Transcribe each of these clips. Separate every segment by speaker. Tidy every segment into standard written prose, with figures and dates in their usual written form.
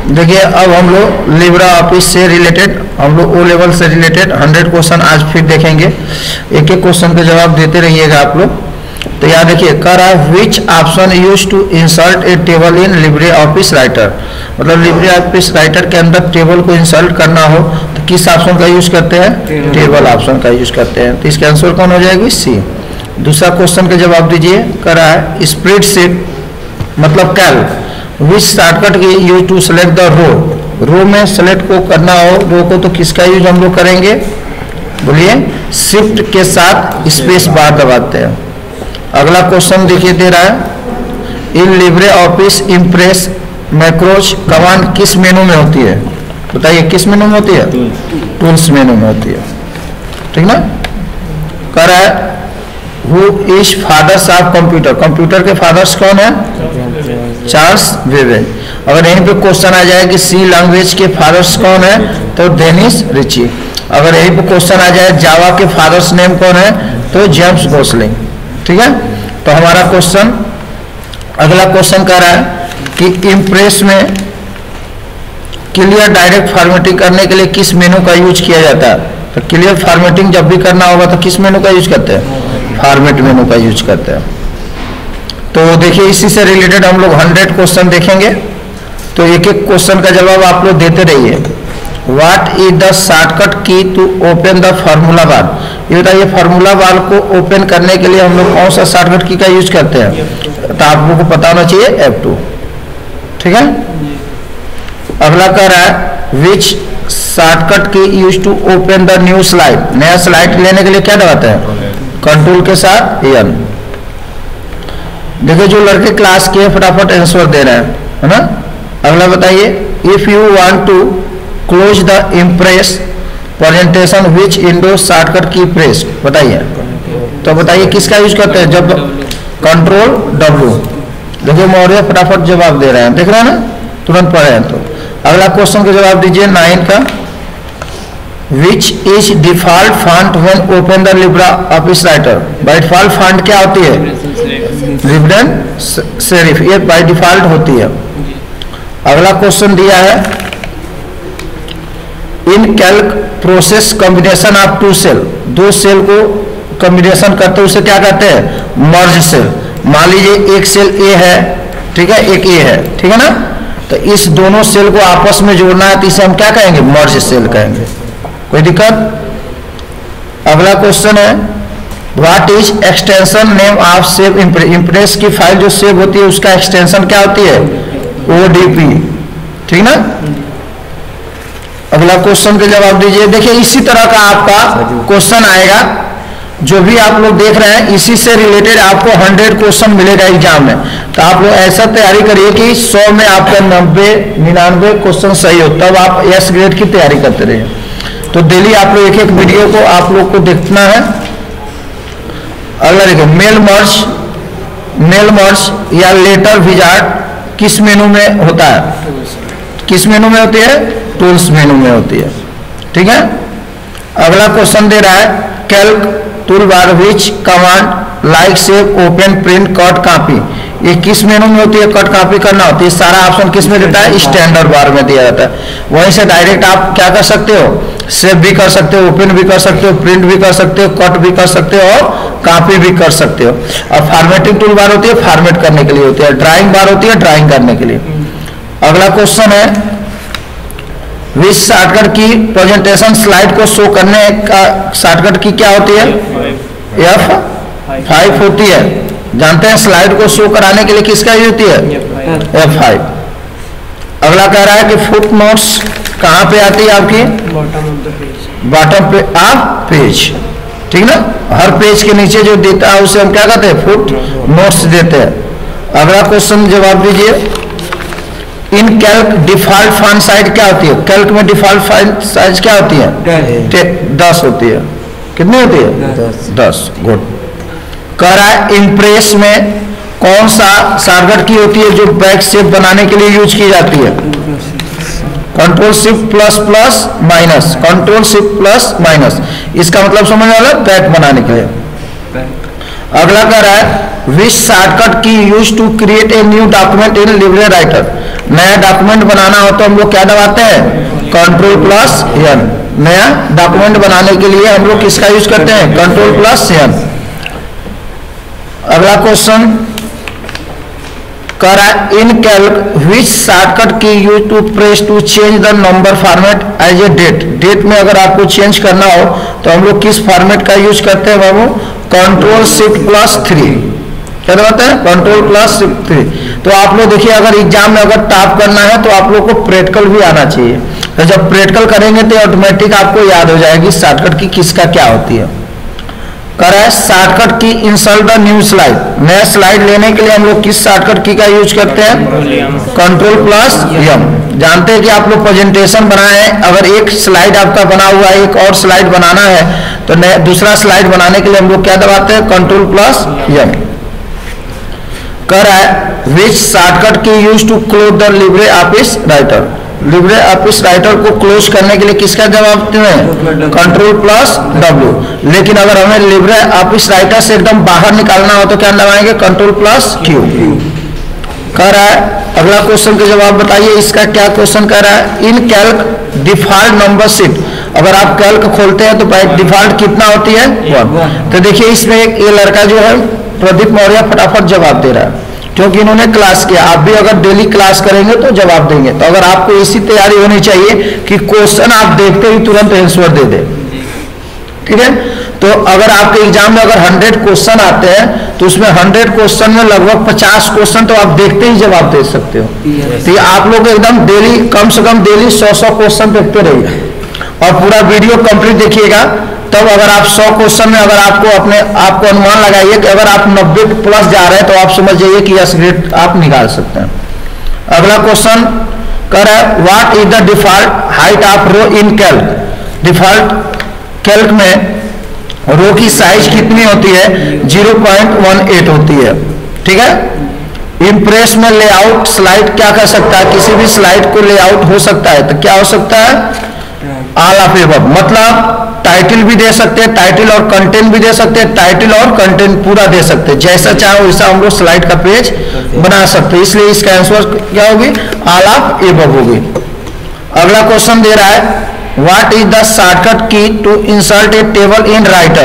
Speaker 1: देखिए अब हम लोग लिब्रा ऑफिस से रिलेटेड, हम लोग ओ लेवल से रिलेटेड 100 क्वेश्चन आज फिर देखेंगे। एक एक क्वेश्चन के जवाब देते रहिएगा आप लोग। तो यहाँ देखिए कह रहा है which option use to insert a table in Libre Office Writer, मतलब लिब्रे ऑफिस राइटर के अंदर टेबल को इंसर्ट करना हो तो किस ऑप्शन का यूज करते हैं? टेबल ऑप्शन का यूज करते हैं। तो इसका आंसर कौन हो जाएगी? सी। दूसरा क्वेश्चन का जवाब दीजिए। कह रहा है स्प्रेडशीट मतलब Calc which shortcut key use to select the row में सेलेक्ट को करना हो रो को तो किसका यूज हम लोग करेंगे? बोलिए। शिफ्ट के साथ स्पेस बार दबाते हैं। अगला क्वेश्चन देखिए दे रहा है in Libre Office Impress macros command किस मेनू में होती है? बताइए किस मेनू में होती है? टूल्स मेनू में होती है। ठीक ना। कह रहा है who is fathers of computer, computer के फादर्स कौन है? Charles Babbage. अगर यहीं पे क्वेश्चन आ जाए कि सी लैंग्वेज के फादर्स कौन है तो डेनिस रिची। अगर यहीं पे क्वेश्चन आ जाए जावा के फादर्स नेम कौन है तो जेम्स गोसलिंग। ठीक है। तो हमारा क्वेश्चन अगला क्वेश्चन कह रहा है कि इम्प्रेस में क्लियर डायरेक्ट फॉर्मेटिंग करने के लिए किस मेनू का यूज किया जाता है? तो क्लियर फॉर्मेटिंग जब भी करना होगा तो किस मेनू का यूज करते हैं? फॉर्मेट मेनू का यूज करते हैं। तो देखिए इसी से रिलेटेड हम लोग 100 क्वेश्चन देखेंगे। तो एक एक क्वेश्चन का जवाब आप लोग देते रहिए। What is the shortcut key to open the formula bar? ये बताइए फार्मूला बार को ओपन करने के लिए हम लोग कौन सा शॉर्टकट की का यूज करते हैं? तो आप लोगों को पता होना चाहिए F2। ठीक है। अगला कह रहा है which shortcut key use to open the new slide, नया स्लाइड लेने के लिए क्या दबाते हैं? कंट्रोल के साथ N। देखिए जो लड़के क्लास के फटाफट आंसर दे रहे हैं है ना। अगला बताइए if you want to close the Impress presentation which window shortcut key press, बताइए। तो बताइए किसका यूज करते हैं? जब कंट्रोल W। देखिए मौर्य फटाफट जवाब दे रहे हैं, देख रहे हैं ना, तुरंत पढ़े हैं। तो अगला क्वेश्चन का जवाब दीजिए 9 का। Which is default font when open the Libra Office Writer? By default font क्या होती है? लिब्रन सेरिफ, ये बाय डिफॉल्ट होती है। अगला क्वेश्चन दिया है in Calc process combination of two cell, दो सेल को कॉम्बिनेशन करते हैं उसे क्या कहते हैं? Merge cell. मान लीजिए एक सेल ए है, ठीक है, एक ए है, ठीक है ना। तो इस दोनों सेल को आपस में जोड़ना है तो इसे हम क्या कहेंगे? मर्ज सेल कहेंगे। कोई दिक्कत? अगला क्वेश्चन है what is extension name of save Impress की फाइल जो सेव होती है उसका एक्सटेंशन क्या होती है? ODP। ठीक ना। अगला क्वेश्चन का जवाब दीजिए। देखिए इसी तरह का आपका क्वेश्चन आएगा, जो भी आप लोग देख रहे हैं इसी से रिलेटेड आपको 100 क्वेश्चन मिलेगा एग्जाम में। तो आप लोग ऐसा तैयारी करिए कि 100 में आपका 90-99 क्वेश्चन सही हो, तब आप S ग्रेड की तैयारी करते रहिए। तो डेली आप लोग एक एक वीडियो को आप लोग को देखना है। अगला देखो मेल मर्ज या लेटर विजार्ड किस मेनू में होता है? किस मेनू में होती है? टूल्स मेनू में होती है। ठीक है। अगला क्वेश्चन दे रहा है Calc tool bar which command like save open print cut copy, ये किस मेनू में होती है? कट कॉपी करना होती है। सारा ऑप्शन किस में देता है? स्टैंडर्ड बार में दिया जाता है। वहीं से डायरेक्ट आप क्या कर सकते हो? सेव भी कर सकते हो, ओपन भी कर सकते हो, प्रिंट भी कर सकते हो, कट भी कर सकते हो और कॉपी भी कर सकते हो। और फॉर्मेटिंग टूल बार होती है फॉर्मेट करने के लिए होती है। ड्राइंग बार होती है ड्राइंग करने के लिए। अगला क्वेश्चन है which shortcut key presentation slide को शो करने का शॉर्टकट की क्या होती है? F5 होती है। जानते हैं स्लाइड को शो कराने के लिए किसका यूज होती है? F5। अगला कह रहा है कि फुट नोट्स कहाँ पे आती है आपकी? बॉटम पे ऑफ पेज। ठीक ना। हर पेज के नीचे जो देता है उसे हम क्या कहते हैं? फुट नोट्स देते हैं। अगला क्वेश्चन जवाब दीजिए in Calc default font size क्या होती है? कैल्क में डिफॉल्ट फॉन्ट साइज क्या होती है? 10 होती है। कितनी होती है? 10। गुड। कह रहा है इम्प्रेस में कौन सा शॉर्टकट की होती है जो बैक शेप बनाने के लिए यूज की जाती है? Control shift plus plus minus, control shift plus minus. इसका मतलब समझ वाला बैक बनाने के लिए। अगला कह रहा है which shortcut key use to create a new document in Libre Writer, नया डॉक्यूमेंट बनाना हो तो हम लोग क्या दबाते हैं, Ctrl+N। नया डॉक्यूमेंट बनाने के लिए हम लोग किसका यूज करते हैं, Ctrl+N। अगला क्वेश्चन कह रहा है in Calc which shortcut key use to press to change the number format as a date. Date में अगर आपको चेंज करना हो तो हम लोग किस फॉर्मेट का यूज करते हैं बाबू, Ctrl+Shift+3। क्या दबाते हैं, Ctrl+Shift+3। तो आप लोग देखिए अगर एग्जाम में अगर टाइप करना है तो आप लोग को प्रैक्टिकल भी आना चाहिए। तो जब प्रैक्टिकल करेंगे तो ऑटोमेटिक आपको याद हो जाएगी शॉर्टकट की किसका क्या होती है। कह रहा है shortcut key insert the new slide. नया स्लाइड लेने के लिए हम लोग किस शॉर्टकट की का यूज करते हैं, Ctrl+M। जानते हैं कि आप लोग प्रेजेंटेशन बनाए हैं, अगर एक स्लाइड आपका बना हुआ है, एक और स्लाइड बनाना है तो दूसरा स्लाइड बनाने के लिए हम लोग क्या दबाते हैं, Ctrl+M। कह रहा है which shortcut key use to close the Libre Office Writer. Libre Office Writer को क्लोज करने के लिए किसका जवाब दें, Ctrl+W। लेकिन अगर हमें लिब्रे ऑफिस राइटर से एकदम बाहर निकालना हो तो क्या दबाएंगे, Ctrl+Q। कह रहा है अगला क्वेश्चन का जवाब बताइए, इसका क्या क्वेश्चन कह रहा है in Calc default number sheet. अगर आप कैल्क खोलते हैं तो डिफॉल्ट कितना होती है, 1। तो देखिए इसमें ये लड़का जो है प्रदीप मौर्य फटाफट जवाब दे रहा है क्योंकि इन्होंने क्लास किया। आप भी अगर डेली क्लास करेंगे तो जवाब देंगे। तो अगर आपको ऐसी तैयारी होनी चाहिए कि क्वेश्चन आप देखते ही तुरंत आंसर दे दे, ठीक है। तो अगर आपके एग्जाम में अगर 100 क्वेश्चन आते हैं तो उसमें 100 क्वेश्चन में लगभग 50 क्वेश्चन तो आप देखते ही जवाब दे सकते हो। तो आप लोग एकदम डेली कम से कम डेली 100 क्वेश्चन देखते रहिए और पूरा वीडियो कंप्लीट देखिएगा। तब अगर आप 100 क्वेश्चन में अगर आपको अनुमान लगाइए कि अगर आप 90+ जा रहे हैं तो आप समझ जाइए कि यस ग्रेड आप निकाल सकते हैं। अगला क्वेश्चन कह रहा है what is the default height of row in Calc. Default Calc में रो की साइज कितनी होती है, 0.18 होती है, ठीक है। इंप्रेस में लेआउट स्लाइड क्या कर सकता है, किसी भी स्लाइड को लेआउट हो सकता है। तो क्या हो सकता है, ऑल ऑफ एबव। मतलब टाइटल भी दे सकते हैं, टाइटल और कंटेंट भी दे सकते हैं, टाइटल और कंटेंट पूरा दे सकते हैं। जैसा चाहे वैसा हम लोग स्लाइड का पेज बना सकते हैं। इसलिए इसका आंसर क्या होगी, ऑल ऑफ एबव होगी। अगला क्वेश्चन दे रहा है what is the shortcut key to insert a table in Writer.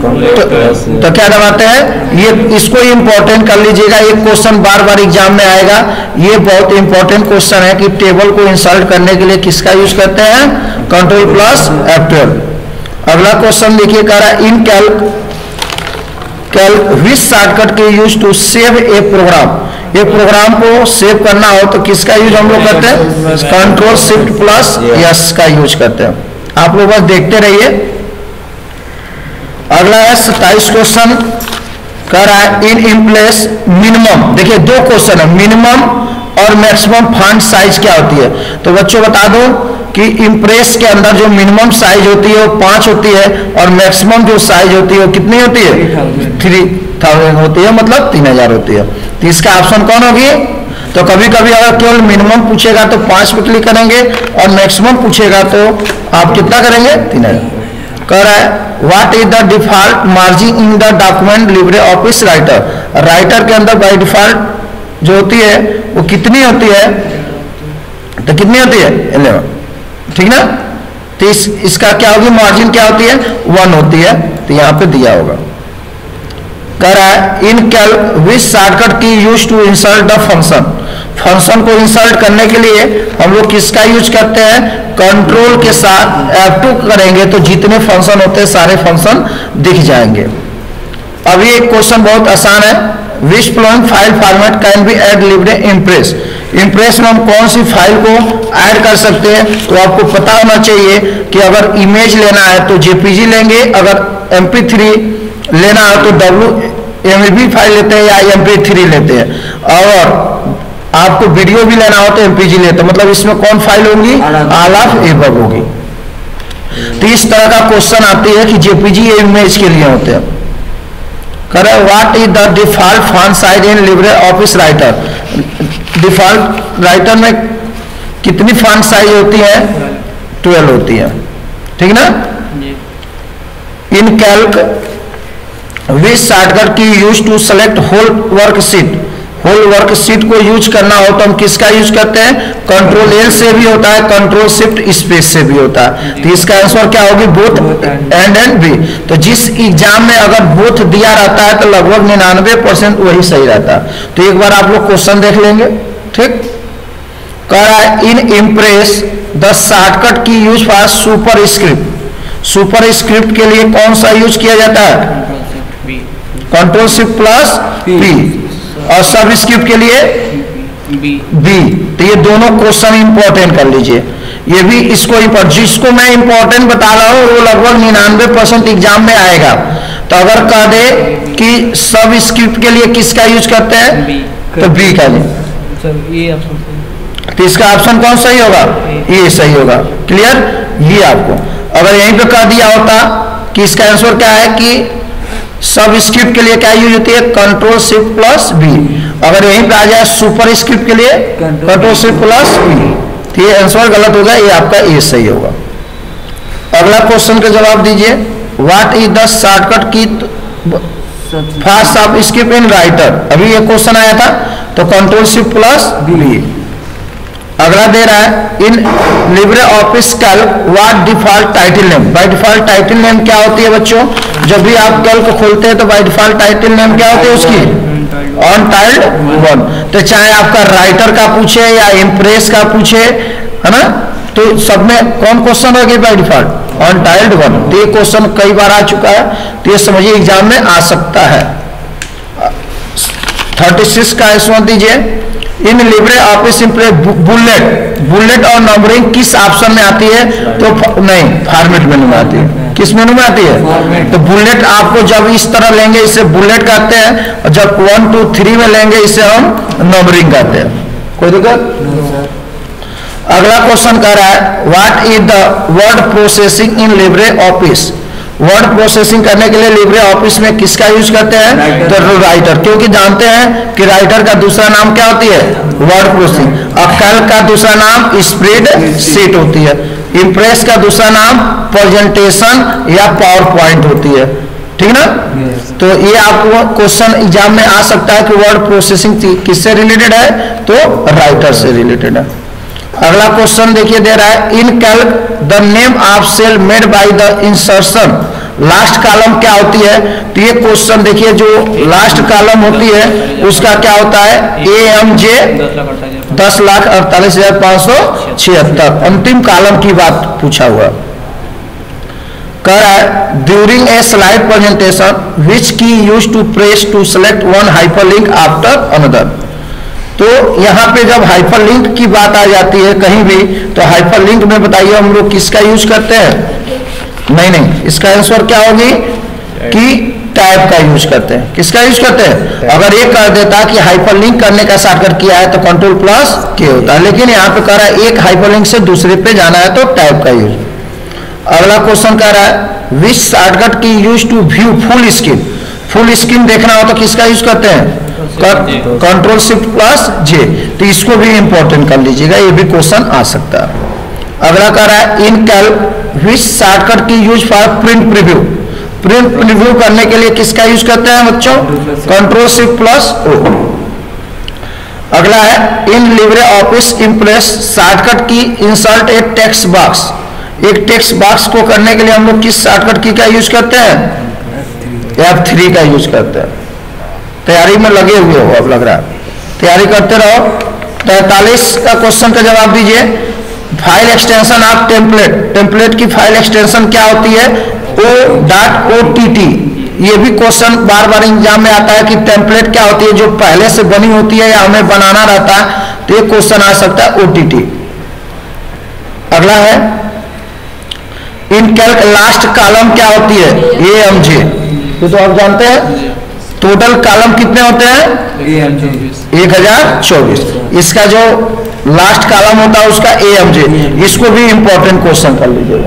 Speaker 1: तो क्या दबाते हैं, ये इसको इंपॉर्टेंट कर लीजिएगा। एक क्वेश्चन बार बार एग्जाम में आएगा, ये बहुत इंपॉर्टेंट क्वेश्चन है कि टेबल को इंसर्ट करने के लिए किसका यूज करते हैं, Ctrl+F12। अगला क्वेश्चन देखिए कह रहा है in Calc which shortcut key use to save a program. एक प्रोग्राम को सेव करना हो तो किसका यूज हम लोग करते हैं, Ctrl+Shift+S का यूज करते हैं। आप लोग बस देखते रहिए। अगला है 27 क्वेश्चन कह रहा है इन इम्प्लेस मिनिमम। देखिए 2 क्वेश्चन है, मिनिमम और मैक्सिमम फॉन्ट साइज क्या होती है। तो बच्चों बता दो कि इम्प्रेस के अंदर जो मिनिमम साइज होती है वो 5 होती है और मैक्सिमम जो साइज होती है वो कितनी होती है, 3000 होती है, मतलब 3000 होती है। तो इसका ऑप्शन कौन होगी। तो कभी कभी अगर केवल मिनिमम पूछेगा तो 5 पे क्लिक करेंगे और मैक्सिमम पूछेगा तो आप कितना करेंगे, 3000। कह रहा है what is the default margin in the document Libre Office Writer. Writer के अंदर बाय डिफॉल्ट जो होती है वो कितनी होती है, तो कितनी होती है, 11, ठीक ना। तो इसका क्या होगी, मार्जिन क्या होती है, 1 होती है। तो यहाँ पे दिया होगा। कह रहा है in Calc which shortcut key use to insert the function. Function को इंसर्ट करने के लिए हम लोग किसका यूज करते हैं, कंट्रोल के साथ F2 करेंगे तो जितने फंक्शन होते हैं सारे फंक्शन दिख जाएंगे। अभी एक क्वेश्चन बहुत आसान है, which following file format can be add Libre Impress. Impress में हम कौन सी फाइल को ऐड कर सकते हैं। तो आपको पता होना चाहिए कि अगर इमेज लेना है तो JPG लेंगे, अगर MP3 लेना है तो WMV फाइल लेते हैं या MP3 लेते हैं, और आपको वीडियो भी लेना हो तो MPG लेते हैं। मतलब इसमें कौन फाइल होगी, ऑल ऑफ एबव होगी। तो इस तरह का क्वेश्चन आती है कि JPG या इमेज के लिए होते हैं। करें what is the default font size in Libre Office Writer. Default Writer में कितनी फॉन्ट साइज होती है, 12 होती है, ठीक ना। In Calc which shortcut key use to select whole worksheet. Whole worksheet को यूज करना हो तो हम किसका यूज करते हैं? कंट्रोल एल से भी होता है, कंट्रोल शिफ्ट स्पेस से भी होता है। तो इसका आंसर क्या होगी? Both and B. तो जिस एग्जाम में अगर बोथ दिया रहता है तो लगभग 99% वही सही रहता है। तो एक बार आप लोग क्वेश्चन देख लेंगे। ठीक, कह रहा है in Impress the shortcut key use for superscript. Superscript के लिए कौन सा यूज किया जाता है? Control shift plus P. और सब स्क्रिप्ट के लिए बी। तो ये दोनों क्वेश्चन इंपॉर्टेंट कर लीजिए। ये भी इसको जिसको मैं इंपॉर्टेंट बता रहा हूँ वो लगभग 99% एग्जाम में आएगा। तो अगर कह दे कि सब स्क्रिप्ट के लिए किसका यूज करते हैं तो बी का लिए, तो इसका ऑप्शन कौन सही होगा? ये सही होगा। क्लियर? ये आपको अगर यहीं पे कह दिया होता कि इसका आंसर क्या है कि सब स्क्रिप्ट के लिए क्या यूज होती है? Control shift plus B. अगर यहीं पे आ जाए सुपर स्क्रिप्ट के लिए कंट्रोल शिफ्ट प्लस बी, तो ये आंसर गलत होगा, ये आपका ए सही होगा। अगला क्वेश्चन का जवाब दीजिए। What is the shortcut key for subscript in Writer? अभी ये क्वेश्चन आया था, तो कंट्रोल शिफ्ट प्लस बी। अगला दे रहा है in Libre Office Calc what default title name? By default title name क्या होती है बच्चों? जब भी आप कैल्क खोलते हैं तो बाय डिफॉल्ट टाइटल नेम क्या होती है उसकी? Untitled one. तो चाहे आपका राइटर का पूछे या इम्प्रेस का पूछे, है ना, तो सब में कौन क्वेश्चन होगी बाय डिफॉल्ट? अनटाइल्ड वन। तो ये क्वेश्चन कई बार आ चुका है, तो ये समझिए एग्जाम में आ सकता है। 36 का इसमें दीजिए। In Libre Office Impress bullet और नंबरिंग किस ऑप्शन में आती है? तो नहीं, फॉर्मेट मेनू में आती है। किस मेनू में आती है? तो बुलेट आपको जब इस तरह लेंगे इसे बुलेट कहते हैं, और जब 1 2 3 में लेंगे इसे हम नंबरिंग कहते हैं। कोई दिक्कत? अगला क्वेश्चन कह रहा है what is the word processing in Libre Office? Word processing करने के लिए लिब्रे ऑफिस में किसका यूज करते हैं? तो राइटर, क्योंकि जानते हैं कि राइटर का दूसरा नाम क्या होती है? Word processing. और कैल्क का दूसरा नाम स्प्रेड शीट होती है। इम्प्रेस का दूसरा नाम प्रेजेंटेशन या पावर पॉइंट होती है। ठीक ना? तो ये आपको क्वेश्चन एग्जाम में आ सकता है कि वर्ड प्रोसेसिंग किससे रिलेटेड है? तो राइटर से रिलेटेड है। अगला क्वेश्चन देखिए दे रहा है in Calc the name of cell made by the insertion. Last column क्या होती है? तो ये क्वेश्चन देखिए, जो लास्ट कॉलम होती है उसका क्या होता है? AMJ 10,48,576। अंतिम कॉलम की बात पूछा हुआ। कह रहा है during a slide presentation which key use to press to select one hyperlink after another. तो यहाँ पे जब हाइपरलिंक की बात आ जाती है कहीं भी, तो हाइपरलिंक में बताइए हम लोग किसका यूज करते हैं? नहीं, इसका आंसर क्या होगी कि टैब का यूज करते हैं। किसका यूज करते हैं? अगर ये कर देता कि हाइपरलिंक करने का शॉर्टकट किया है तो कंट्रोल प्लस के होता है, लेकिन यहाँ पे कह रहा है एक हाइपरलिंक से दूसरे पे जाना है तो टैब का यूज। अगला क्वेश्चन कह रहा है which shortcut key use to view full screen? Full screen देखना हो तो किसका यूज करते हैं? Control shift plus J. तो इसको भी इंपॉर्टेंट कर लीजिएगा, ये भी क्वेश्चन आ सकता है। अगला कह रहा है in Calc which shortcut key use for print preview? Print preview करने के लिए किसका यूज करते हैं बच्चों? Control shift plus O. अगला है in Libre Office Impress shortcut key insert a text box. एक टेक्स्ट बॉक्स को करने के लिए हम लोग किस शॉर्टकट की का यूज करते हैं? F3 का यूज करते हैं। तैयारी में लगे हुए हो, अब लग रहा है तैयारी करते रहो। 43 का क्वेश्चन का जवाब दीजिए। File extension of template. Template की फाइल एक्सटेंशन क्या होती है? O.OTT। ये भी क्वेश्चन बार बार एग्जाम में आता है कि टेम्पलेट क्या होती है, जो पहले से बनी होती है या हमें बनाना रहता है। तो ये क्वेश्चन आ सकता है OTT। अगला है इन कैल्क लास्ट कॉलम क्या होती है? AMJ। तो आप जानते हैं टोटल कॉलम कितने होते हैं? 1024। इसका जो लास्ट कॉलम होता है उसका AMJ। इसको भी इंपॉर्टेंट क्वेश्चन कर लीजिएगा।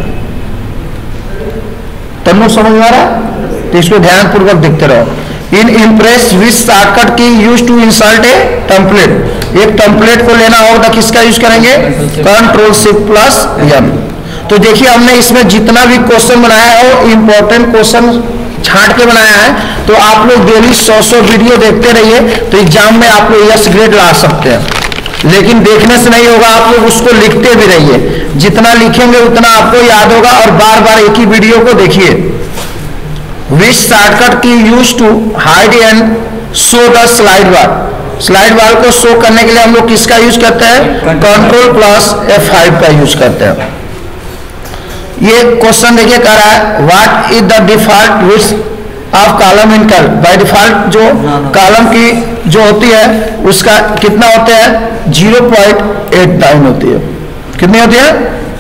Speaker 1: तन्नू समझ में आ रहा? तो इसको ध्यान पूर्वक देखते रहो। In Impress which shortcut key use to insert a template. एक टेम्पलेट को लेना होगा तो किसका यूज करेंगे? Control shift plus M। तो देखिए हमने इसमें जितना भी क्वेश्चन बनाया है वो इंपॉर्टेंट क्वेश्चन छांट के बनाया है। तो आप लोग डेली 100 वीडियो देखते रहिए, तो एग्जाम में आप लोग यस ग्रेड ला सकते हैं। लेकिन देखने से नहीं होगा, आप लोग उसको लिखते भी रहिए, जितना लिखेंगे उतना आपको याद होगा, और बार बार एक ही वीडियो को देखिए। Which shortcut key use to hide and show the slide bar. Slide bar को शो करने के लिए हम लोग किसका यूज करते हैं? कंट्रोल प्लस F5 का यूज करते हैं। ये क्वेश्चन देखिए कह रहा है what is the default width of column in Calc. By default जो कॉलम की जो होती है उसका कितना होता है? 0.89 होती है। कितनी होती है?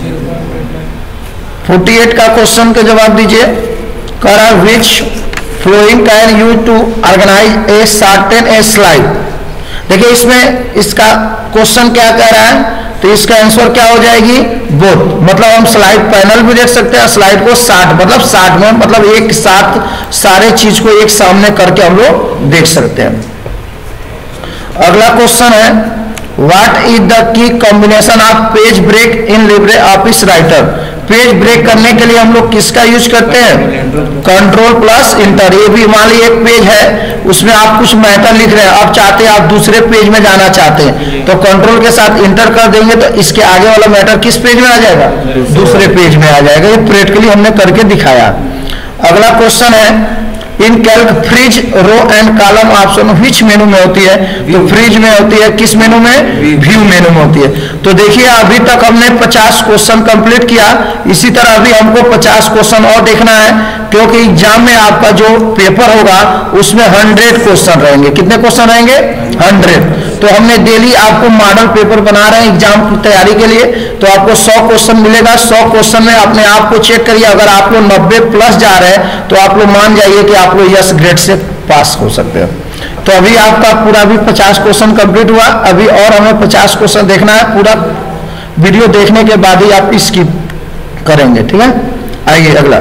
Speaker 1: 48 का क्वेश्चन के जवाब दीजिए। कह रहा है which following can use to organize a certain a slide. देखिए इसमें इसका क्वेश्चन क्या कह रहा है, तो इसका आंसर क्या हो जाएगी? बोथ। मतलब हम स्लाइड पैनल भी देख सकते हैं, स्लाइड को 60 में मतलब एक साथ सारे चीज को एक सामने करके हम लोग देख सकते हैं। अगला क्वेश्चन है what is the key combination of page break in Libre Office Writer. Page break करने के लिए हम लोग किसका यूज करते हैं? Control plus enter. ये भी मान लीजिए एक पेज है, उसमें आप कुछ मैटर लिख रहे हैं, आप चाहते हैं आप दूसरे पेज में जाना चाहते हैं, तो कंट्रोल के साथ इंटर कर देंगे तो इसके आगे वाला मैटर किस पेज में आ जाएगा? दूसरे पेज में आ जाएगा। ये प्रैक्टिकली हमने करके दिखाया। अगला क्वेश्चन है in Calc freeze row and column option which menu में होती है? तो फ्रीज में होती है। किस मेनू में? व्यू मेनू में होती है। तो देखिए अभी तक हमने 50 क्वेश्चन कंप्लीट किया, इसी तरह अभी हमको 50 क्वेश्चन और देखना है, क्योंकि एग्जाम में आपका जो पेपर होगा उसमें 100 क्वेश्चन रहेंगे। कितने क्वेश्चन रहेंगे? 100। तो हमने डेली आपको मॉडल पेपर बना रहे हैं एग्जाम की तैयारी के लिए, तो आपको 100 क्वेश्चन मिलेगा। 100 क्वेश्चन में अपने आप को चेक करिए, अगर आप लोग 90 प्लस जा रहे हैं तो आप लोग मान जाइए कि आप लोग यस ग्रेड से पास हो सकते हैं। तो अभी आपका पूरा भी 50 क्वेश्चन कंप्लीट हुआ, अभी और हमें 50 क्वेश्चन देखना है। पूरा वीडियो देखने के बाद ही आप स्किप करेंगे, ठीक है। आइए अगला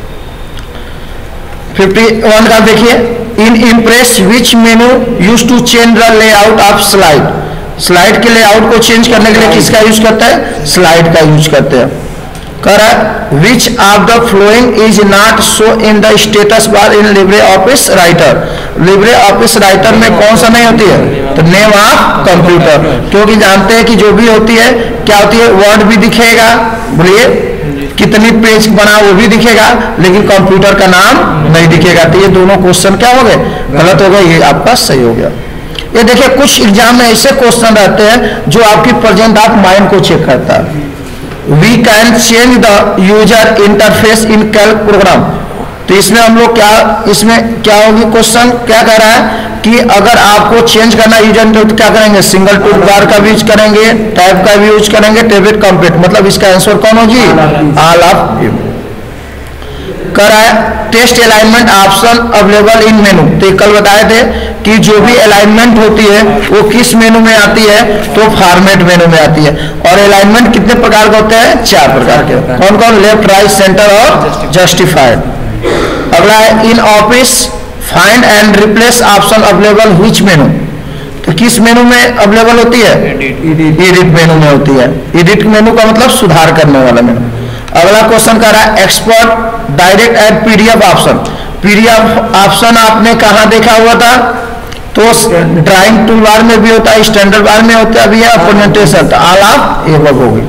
Speaker 1: 51 का देखिए in Impress which menu use to change the layout of slide. Slide के लेआउट को चेंज करने के लिए किसका यूज करते हैं? स्लाइड का यूज करते हैं। कह रहा है which of the following is not show in the status bar in Libre Office Writer. Libre Office Writer में कौन सा नहीं होती है? तो नेम ऑफ कंप्यूटर, क्योंकि जानते हैं कि जो भी होती है क्या होती है? वर्ड भी दिखेगा, बोलिए कितनी पेज बना वो भी दिखेगा, लेकिन कंप्यूटर का नाम नहीं दिखेगा। तो ये दोनों क्वेश्चन क्या हो गए? गलत हो गए, ये आपका सही हो गया। ये देखिए कुछ एग्जाम में ऐसे क्वेश्चन रहते हैं जो आपकी प्रेजेंट ऑफ माइंड को चेक करता है। We can change the user interface in Calc program. तो इसमें हम लोग क्या, इसमें क्या होगी? क्वेश्चन क्या कह रहा है कि अगर आपको चेंज करना यूजर तो क्या करेंगे? सिंगल टूल बार का भी यूज करेंगे, टैब का भी यूज करेंगे, टेबलेट कंप्लीट। मतलब इसका आंसर कौन होगी? All of you. कह रहा है test alignment option available in menu. तो कल बताए थे कि जो भी अलाइनमेंट होती है वो किस मेनू में आती है? तो फॉर्मेट मेनू में आती है। और अलाइनमेंट कितने प्रकार के होते हैं? 4 प्रकार के। कौन कौन? लेफ्ट, राइट, सेंटर और जस्टिफाइड। अगला है in office find and replace option available which menu. तो किस मेनू में अवेलेबल होती है? एडिट मेनू में होती है। एडिट मेनू का मतलब सुधार करने वाला मेनू। अगला क्वेश्चन कर रहा है export direct add PDF option. PDF option आपने कहाँ देखा हुआ था? तो ड्राइंग टूल बार में भी होता है, स्टैंडर्ड बार में होता है, अभी है प्रेजेंटेशन। तो ऑल ऑफ एबव होगी।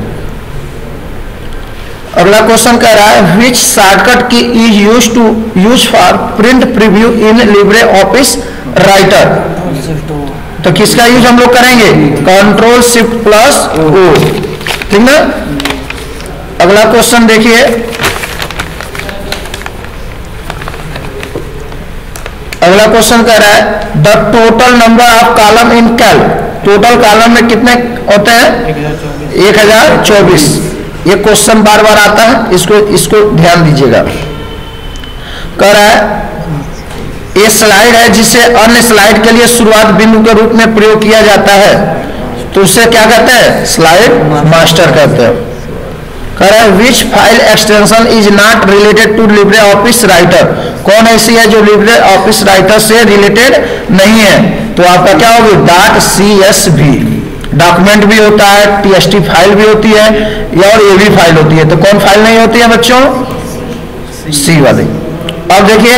Speaker 1: अगला क्वेश्चन कह रहा है which shortcut key is use for print preview in Libre Office Writer. तो किसका यूज हम लोग करेंगे? कंट्रोल शिफ्ट प्लस ओ, ठीक ना। अगला क्वेश्चन देखिए अगला क्वेश्चन कह रहा है the total number of column in Calc. Total column में कितने होते हैं? 1024। ये क्वेश्चन बार बार आता है, इसको ध्यान दीजिएगा। कह रहा है ये स्लाइड है जिसे अन्य स्लाइड के लिए शुरुआत बिंदु के रूप में प्रयोग किया जाता है, तो उसे क्या कहते हैं? स्लाइड मास्टर कहते हैं। कह रहा है which file extension is not related to Libre Office Writer. कौन ऐसी है जो लिब्रे ऑफिस राइटर से रिलेटेड नहीं है? तो आपका क्या होगी? .csv। डॉक्यूमेंट भी होता है, txt फाइल भी होती है, और ये फाइल होती है। तो कौन फाइल नहीं होती है बच्चों? सी वाली। अब देखिए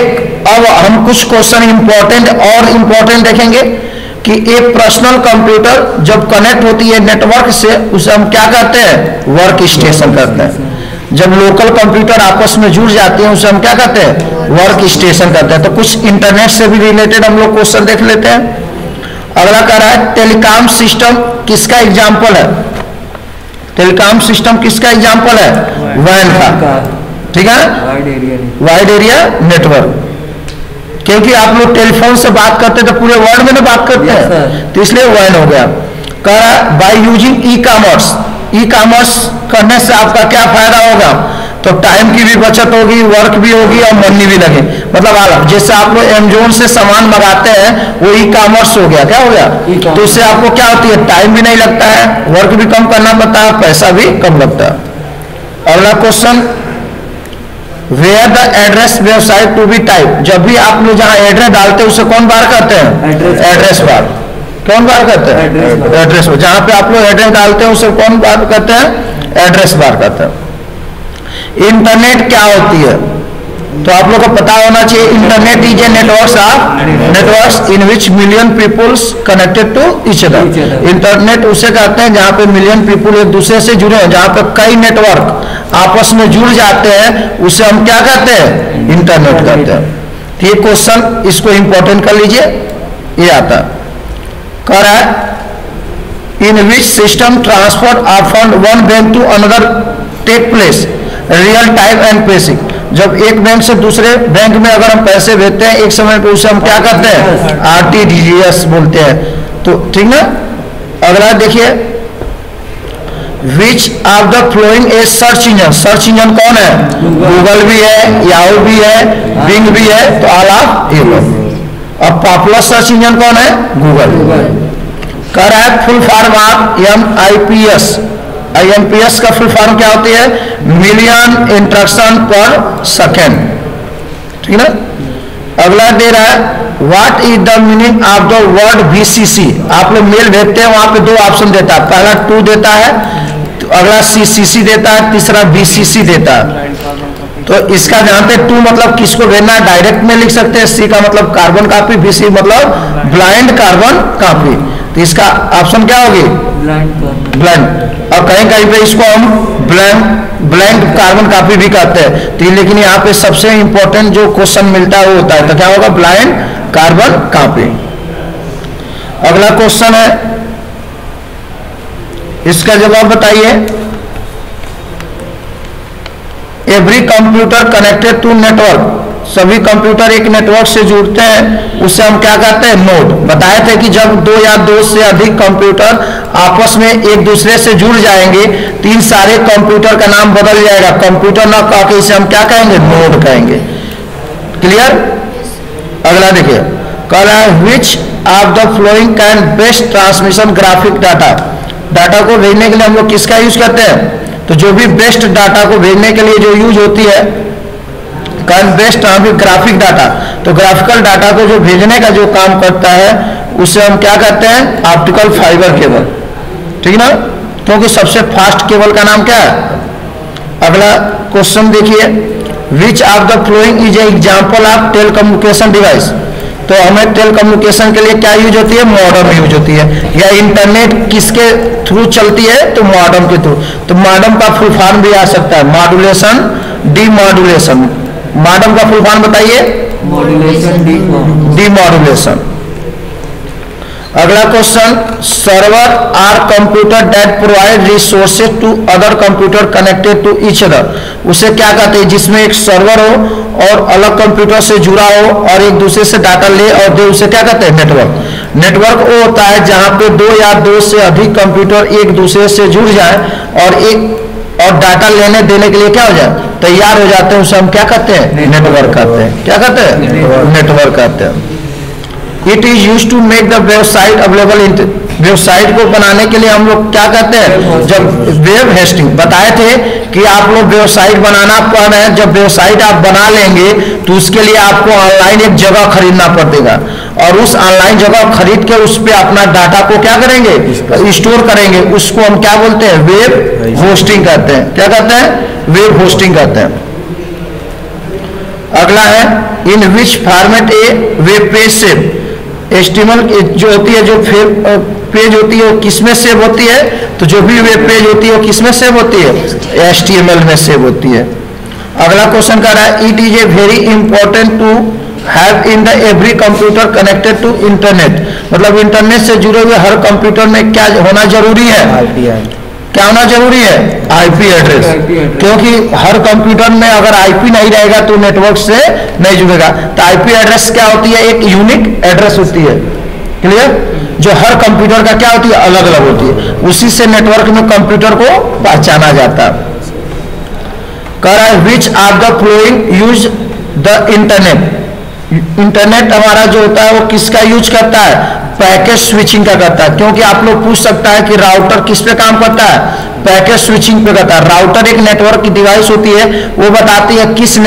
Speaker 1: अब हम कुछ क्वेश्चन इंपॉर्टेंट और इंपॉर्टेंट देखेंगे कि एक पर्सनल कंप्यूटर जब कनेक्ट होती है नेटवर्क से, उसे हम क्या कहते हैं? वर्क स्टेशन कहते हैं। जब लोकल कंप्यूटर आपस में जुड़ जाती हैं उसे हम क्या कहते हैं? वर्क स्टेशन कहते हैं। तो कुछ इंटरनेट से भी रिलेटेड हम लोग क्वेश्चन देख लेते हैं। अगला कह रहा है टेलीकॉम सिस्टम किसका एग्जाम्पल है? टेलीकॉम सिस्टम किसका एग्जाम्पल है? वैन का, ठीक है, वाइड एरिया नेटवर्क। क्योंकि आप लोग टेलीफोन से बात करते हैं तो पूरे वर्ल्ड में ना बात करते हैं, तो इसलिए वैन हो गया। कह रहा है by using e commerce, e commerce करने से आपका क्या फायदा होगा? तो टाइम की भी बचत होगी, वर्क भी होगी और मनी भी लगे। मतलब आप जैसे आप लोग एमेजॉन से सामान मंगाते हैं वो ई कॉमर्स हो गया, क्या हो गया? तो उससे आपको क्या होती है? टाइम भी नहीं लगता है, वर्क भी कम करना पड़ता है, पैसा भी कम लगता है। अगला question, where the address website to be type. जब भी आप लोग जहाँ एड्रेस डालते हैं उसे कौन बार करते हैं? Address bar. कौन बार करते हैं? Address bar. जहाँ पे आप लोग एड्रेस डालते हैं उसे कौन बार करते हैं? एड्रेस बार करते हैं। इंटरनेट क्या होती है? तो आप लोग को पता होना चाहिए, internet is a networks in which million peoples connected to each other. Internet उसे कहते हैं जहाँ पे मिलियन पीपुल एक दूसरे से जुड़े हैं, जहाँ पे कई नेटवर्क आपस में जुड़ जाते हैं उसे हम क्या कहते हैं? इंटरनेट कहते हैं। तो ये क्वेश्चन इसको इंपॉर्टेंट कर लीजिए, ये आता है। कह रहा है in which system transfer of fund one bank to another take place real time and basic. जब एक बैंक से दूसरे बैंक में अगर हम पैसे भेजते हैं एक समय पे उसे हम क्या करते हैं? आरटीजीएस बोलते हैं। तो ठीक ना। अगला देखिए, which of the following a search engine. Search engine कौन है? गूगल भी है, याहू भी है, बिंग भी है, तो ऑल ऑफ एबव। अब पॉपुलर सर्च इंजन कौन है? गूगल। कह रहा है full form of MIPS। IMPS का फुल फॉर्म क्या होती है? मिलियन इंट्रैक्शन पर सेकेंड, ठीक ना। अगला दे रहा है what is the meaning of the word VCC। आप लोग मेल भेजते हैं वहां पे दो ऑप्शन देता है, पहला टू देता है, तो अगला CCC देता है, तीसरा VCC देता है। तो इसका जानते हैं, टू मतलब किसको भेजना है? डायरेक्ट में लिख सकते हैं, C का मतलब कार्बन कॉपी, VC मतलब ब्लाइंड कार्बन कॉपी। तो इसका ऑप्शन क्या होगी? ब्लाइंड। और कहीं कहीं पे इसको हम ब्लैंक कार्बन कॉपी भी कहते हैं। तो लेकिन यहाँ पे सबसे इंपॉर्टेंट जो क्वेश्चन मिलता है वो होता है, तो क्या होगा? Blind carbon copy. अगला क्वेश्चन है, इसका जवाब बताइए। Every computer connected to network. सभी कंप्यूटर एक नेटवर्क से जुड़ते हैं, उसे हम क्या कहते हैं? नोड। बताए थे कि जब दो या दो से अधिक कंप्यूटर आपस में एक दूसरे से जुड़ जाएंगे तो इन सारे कंप्यूटर का नाम बदल जाएगा, कंप्यूटर ना कह के इसे हम क्या कहेंगे? नोड कहेंगे। क्लियर। अगला देखिए, कह रहा है which of the following can best transmission graphic data. Data को भेजने के लिए हम लोग किसका यूज करते हैं? तो जो भी बेस्ट डाटा को भेजने के लिए जो यूज होती है कैन बेस्ट ग्राफिक डाटा। तो ग्राफिकल डाटा को जो भेजने का जो काम करता है उसे हम क्या कहते हैं? ऑप्टिकल फाइबर केबल, ठीक ना। क्योंकि सबसे फास्ट केबल का नाम क्या है? अगला क्वेश्चन देखिए, which of the following is a example of telecommunication device. तो हमें टेलीकम्युनिकेशन के लिए क्या यूज होती है? मॉडेम यूज होती है। या इंटरनेट किसके थ्रू चलती है? तो मॉडेम के थ्रू। तो मॉडेम का फुल फॉर्म भी आ सकता है, मॉड्यूलेशन, डीमॉड्यूलेशन। मॉडेम का फुल फॉर्म बताइए? Modulation, demodulation. अगला question, server are computer that provide resources to other computer connected to each other. उसे क्या कहते हैं? जिसमें एक सर्वर हो और अलग कंप्यूटर से जुड़ा हो और एक दूसरे से डाटा ले और दे, उसे क्या कहते हैं? नेटवर्क। नेटवर्क वो होता है जहां पे दो या दो से अधिक कंप्यूटर एक दूसरे से जुड़ जाए और डाटा लेने देने के लिए क्या हो जाए? तैयार हो जाते हैं, उसे हम क्या कहते हैं? नेटवर्क कहते हैं। क्या कहते हैं? नेटवर्क कहते हैं। It is use to make the website available. Website को बनाने के लिए हम लोग क्या कहते हैं? जब वेब होस्टिंग। बताए थे कि आप लोग वेबसाइट बनाना पड़ रहे हैं, जब वेबसाइट आप बना लेंगे तो उसके लिए आपको ऑनलाइन एक जगह खरीदना पड़ेगा और उस ऑनलाइन जगह खरीद के उस पर अपना डाटा को क्या करेंगे? स्टोर करेंगे। उसको हम क्या बोलते हैं? वेब होस्टिंग कहते हैं। क्या कहते हैं? वेब होस्टिंग कहते हैं। अगला है in which format a web page save, HTML जो होती है, जो पेज होती है वो किसमें सेव होती है, तो जो भी वेब पेज होती है वो किसमें सेव होती है, HTML में सेव होती है। अगला क्वेश्चन कर रहा है it is a very important to have in the every computer connected to internet, मतलब इंटरनेट से जुड़े हुए हर कंप्यूटर में क्या होना जरूरी है, क्या होना जरूरी है, आईपी एड्रेस, क्योंकि हर कंप्यूटर में अगर आईपी नहीं रहेगा तो नेटवर्क से नहीं जुड़ेगा। तो आईपी एड्रेस क्या होती है, एक यूनिक एड्रेस होती है, क्लियर, जो हर कंप्यूटर का क्या होती है, अलग अलग होती है, उसी से नेटवर्क में कंप्यूटर को पहचाना जाता है। कह रहा है which of the following use the internet, internet हमारा जो होता है वो किसका यूज करता है, पैकेट स्विचिंग का करता है, क्योंकि आप लोग पूछ सकता है कि राउटर किस पे काम करता है, पैकेट स्विचिंग पे करता है। राउटर एक नेटवर्क की डिवाइस होती है, वो बताती है किस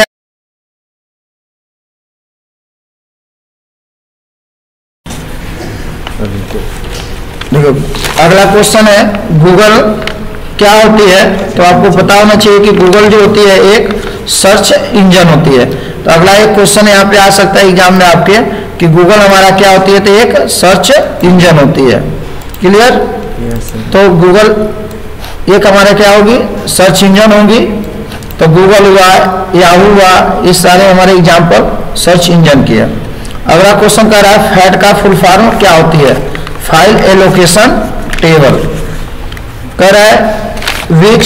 Speaker 1: देखो अगला क्वेश्चन है गूगल क्या होती है, तो आपको पता होना चाहिए कि गूगल जो होती है एक सर्च इंजन होती है। तो अगला एक क्वेश्चन यहाँ पे आ सकता है एग्जाम में आपके कि गूगल हमारा क्या होती है, तो एक सर्च इंजन होती है, क्लियर। तो गूगल एक हमारे क्या होगी, सर्च इंजन होंगी, तो गूगल हुआ, याहू हुआ, ये सारे हमारे एग्जाम्पल सर्च इंजन की है। अगला क्वेश्चन कर रहा है फैट का फुल फॉर्म क्या होती है, फाइल एलोकेशन टेबल। कह रहा है which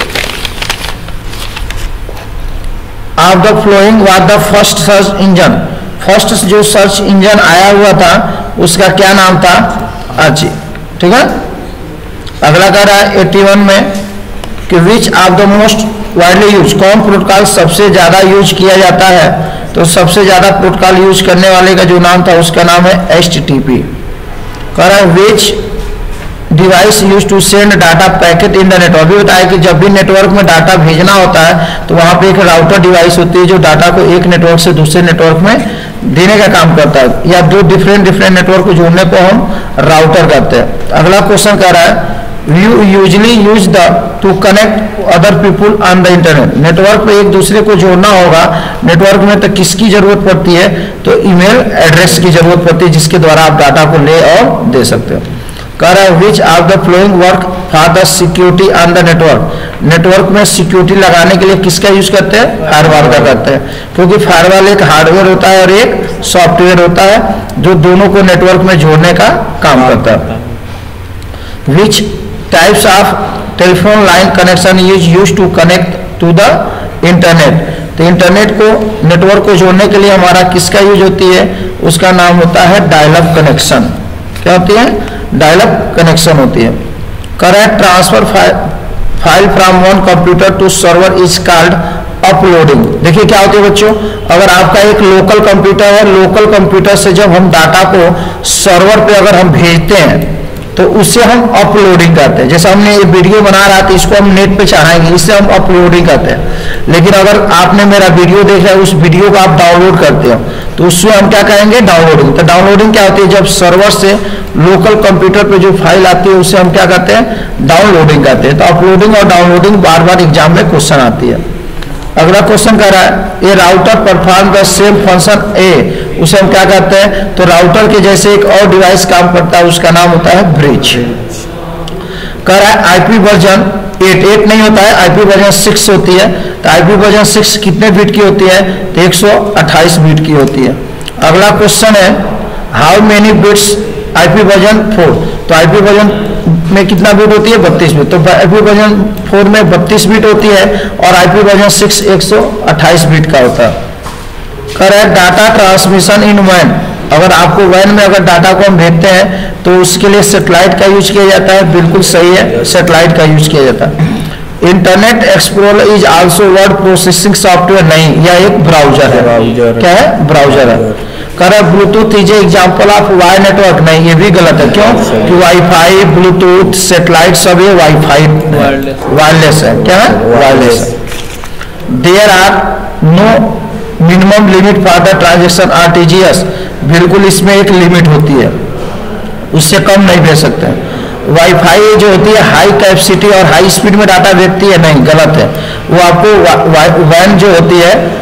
Speaker 1: of the following was the first search engine, first जो सर्च इंजन आया हुआ था उसका क्या नाम था, अर्ची, ठीक है। अगला कह रहा है 81 में कि which of the most widely use, कौन प्रोटोकॉल सबसे ज्यादा यूज किया जाता है, तो सबसे ज्यादा प्रोटोकॉल यूज करने वाले का जो नाम था उसका नाम है HTTP। कह रहा है which device use to send data packet in the network, भी बताया कि जब भी नेटवर्क में डाटा भेजना होता है तो वहां पे एक राउटर डिवाइस होती है जो डाटा को एक नेटवर्क से दूसरे नेटवर्क में देने का काम करता है, या दो डिफरेंट नेटवर्क को जोड़ने को हम राउटर कहते हैं। अगला क्वेश्चन कह रहा है you usually use the to connect other people on the internet, network पे एक दूसरे को जोड़ना होगा, नेटवर्क में तो किसकी जरूरत पड़ती है, तो ईमेल एड्रेस की जरूरत पड़ती है जिसके द्वारा आप डाटा को ले और दे सकते हो। कह रहा है which of the following work for the security on the network, network में सिक्योरिटी लगाने के लिए किसका यूज करते हैं, फायरवॉल का करते हैं, क्योंकि फायरवॉल एक हार्डवेयर होता है और एक सॉफ्टवेयर होता है जो दोनों को नेटवर्क में जोड़ने का काम करता है। Which types of telephone line connection is use to connect to the internet, तो इंटरनेट को नेटवर्क को जोड़ने के लिए हमारा किसका यूज होती है, उसका नाम होता है डायल अप कनेक्शन। क्या होती है, डायल अप कनेक्शन होती है। Correct transfer file from one computer to server is called uploading. देखिए क्या होती है बच्चों, अगर आपका एक लोकल कंप्यूटर है, लोकल कंप्यूटर से जब हम डाटा को सर्वर पे अगर हम भेजते हैं तो उससे हम अपलोडिंग करते हैं। जैसे हमने ये वीडियो बना रहा था, इसको हम नेट पे चढ़ाएंगे, इससे हम अपलोडिंग करते हैं। लेकिन अगर आपने मेरा वीडियो देखा है, उस वीडियो को आप डाउनलोड करते हो तो उससे हम क्या कहेंगे, डाउनलोडिंग। तो डाउनलोडिंग क्या होती है, जब सर्वर से लोकल कंप्यूटर पे जो फाइल आती है उसे हम क्या करते हैं, डाउनलोडिंग करते हैं। तो अपलोडिंग और डाउनलोडिंग बार बार एग्जाम में क्वेश्चन आती है। अगला क्वेश्चन कह रहा है a router perform the same function a, उसे हम क्या कहते हैं, तो राउटर के जैसे एक और डिवाइस काम करता है, उसका नाम होता है ब्रिज। कह रहा है आईपी वर्जन 8 नहीं होता है, आईपी वर्जन 6 होती है। तो आईपी वर्जन 6 कितने बिट की होती है, तो 128 बिट की होती है। अगला क्वेश्चन है how many bits IP version 4, तो आईपी वर्जन में कितना बिट होती है, 32 बिट। तो आईपी वर्जन 4 में 32 बिट होती है और आईपी वर्जन 6 128 बिट का होता है। करेक्ट डाटा ट्रांसमिशन इन वैन, अगर आपको वैन में अगर डाटा को हम भेजते हैं तो उसके लिए सैटेलाइट का यूज किया जाता है, बिल्कुल सही है, सैटेलाइट का यूज किया जाता है। Internet explorer is also word processing software, नहीं, यह एक ब्राउजर है। क्या है, ब्राउजर है। Correct bluetooth is example of wire network, नहीं, ये भी गलत है। क्यों कि वाईफाई, ब्लूटूथ, सैटेलाइट सब ये वाईफाई वायरलेस है। क्या है, वायरलेस है। There are no minimum limit for the transaction RTGS, बिल्कुल इसमें एक लिमिट होती है, उससे कम नहीं भेज सकते हैं। वाईफाई जो होती है हाई कैपेसिटी और हाई स्पीड में डाटा भेजती है, नहीं, गलत है। वो आपको वैन जो होती है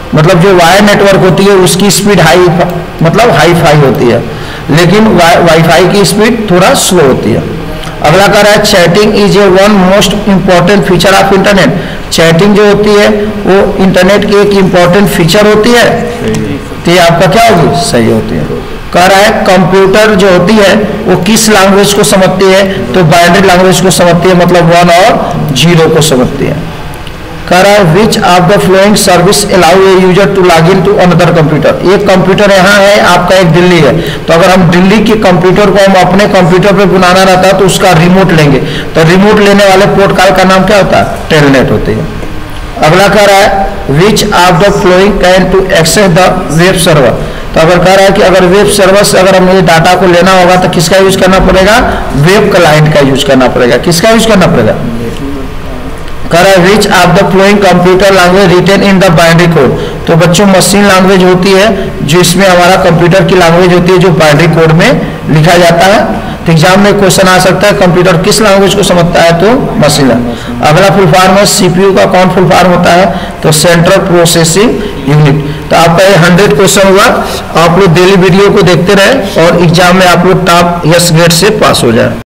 Speaker 1: मतलब जो वायर नेटवर्क होती है उसकी स्पीड हाई, मतलब हाई फाई होती है, लेकिन वाईफाई की स्पीड थोड़ा स्लो होती है। अगला कह रहा है chatting is a one most important feature of internet. Chatting जो होती है वो इंटरनेट की एक इंपॉर्टेंट फीचर होती है, तो ये आपका क्या होगी, सही होती है। कह रहा है कंप्यूटर जो होती है वो किस लैंग्वेज को समझती है, तो बाइनरी लैंग्वेज को समझती है, मतलब 1 और 0 को समझती है। कह रहा है which of the following service allow a user to log in to another computer. एक कंप्यूटर यहाँ है आपका, एक दिल्ली है, तो अगर हम दिल्ली के कंप्यूटर को हम अपने कंप्यूटर पे बुलाना रहता है तो उसका रिमोट लेंगे, तो रिमोट लेने वाले पोर्टकॉल का नाम क्या होता है, टेलनेट होती है। अगला कह रहा है which of the following can to access the web server. तो अगर कह रहा है कि अगर वेब सर्वर से अगर हमें डाटा को लेना होगा तो किसका यूज करना पड़ेगा, वेब क्लाइंट का यूज करना पड़ेगा। किसका यूज करना पड़ेगा, कह रहा है which of the following computer language written in the binary code. तो बच्चों मशीन लैंग्वेज होती है जो इसमें हमारा कंप्यूटर की लैंग्वेज होती है जो बाइनरी कोड में लिखा जाता है। तो एग्जाम में क्वेश्चन आ सकता है कंप्यूटर किस लैंग्वेज को समझता है, तो मशीन। अगला फुल फॉर्म है सीपीयू का कौन फुल फॉर्म होता है, तो सेंट्रल प्रोसेसिंग यूनिट। तो आपका ये 100 क्वेश्चन हुआ। आप लोग डेली वीडियो को देखते रहे और एग्जाम में आप लोग टॉप यस ग्रेड से पास हो जाए।